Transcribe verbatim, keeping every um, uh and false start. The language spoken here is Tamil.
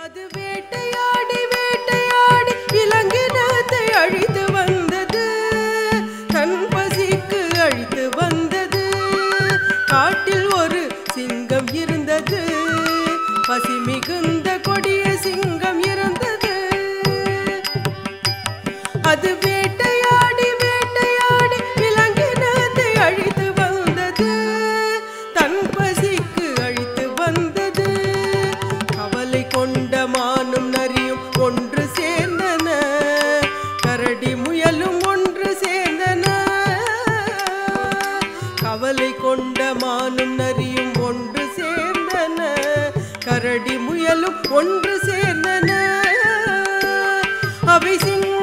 அது வேட்டையாடி வேட்டையாடி விலங்கினத்தை அழித்து வந்தது, தன் பசிக்கு அழித்து வந்தது. காட்டில் ஒரு சிங்கம் இருந்தது, பசி மிகுந்த கொடிய சிங்கம் இருந்தது. அது வேட்டையாடி வேட்டையாடி விலங்கினத்தை அழித்து வந்தது, தன் பசிக்கு அழித்து வந்தது. கவலை கொண்ட மானும் நரியும் ஒன்று சேர்ந்தன, கரடி முயலும் ஒன்று சேர்ந்தன. கவலை கொண்ட மானும் நரியும் ஒன்று சேர்ந்தன, கரடி முயலும் ஒன்று சேர்ந்தன. அவை சிங்க